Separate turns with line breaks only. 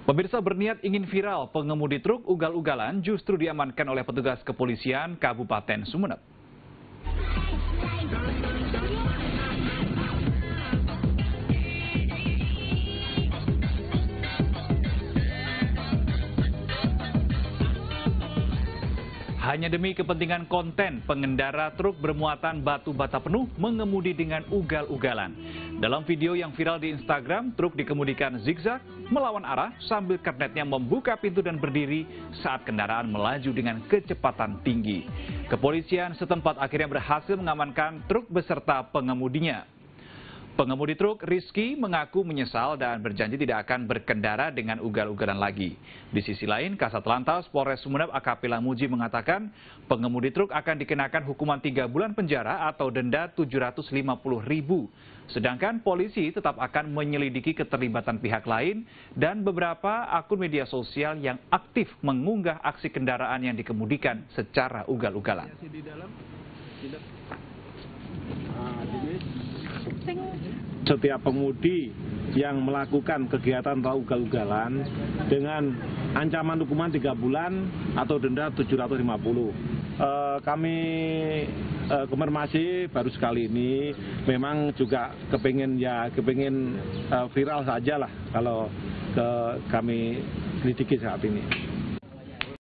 Pemirsa, berniat ingin viral, pengemudi truk ugal-ugalan justru diamankan oleh petugas kepolisian Kabupaten Sumeneb. Hanya demi kepentingan konten, pengendara truk bermuatan batu bata penuh mengemudi dengan ugal-ugalan. Dalam video yang viral di Instagram, truk dikemudikan zigzag melawan arah sambil kernetnya membuka pintu dan berdiri saat kendaraan melaju dengan kecepatan tinggi. Kepolisian setempat akhirnya berhasil mengamankan truk beserta pengemudinya. Pengemudi truk Rizky mengaku menyesal dan berjanji tidak akan berkendara dengan ugal-ugalan lagi. Di sisi lain, Kasat Lantas Polres Sumeneb AKP Lamuji mengatakan pengemudi truk akan dikenakan hukuman 3 bulan penjara atau denda Rp750.000. Sedangkan polisi tetap akan menyelidiki keterlibatan pihak lain dan beberapa akun media sosial yang aktif mengunggah aksi kendaraan yang dikemudikan secara ugal-ugalan.
Setiap pemudi yang melakukan kegiatan atau ugal-ugalan dengan ancaman hukuman 3 bulan atau denda 750. Kami konfirmasi baru sekali ini, memang juga kepingin viral saja lah kalau kami selidiki saat ini.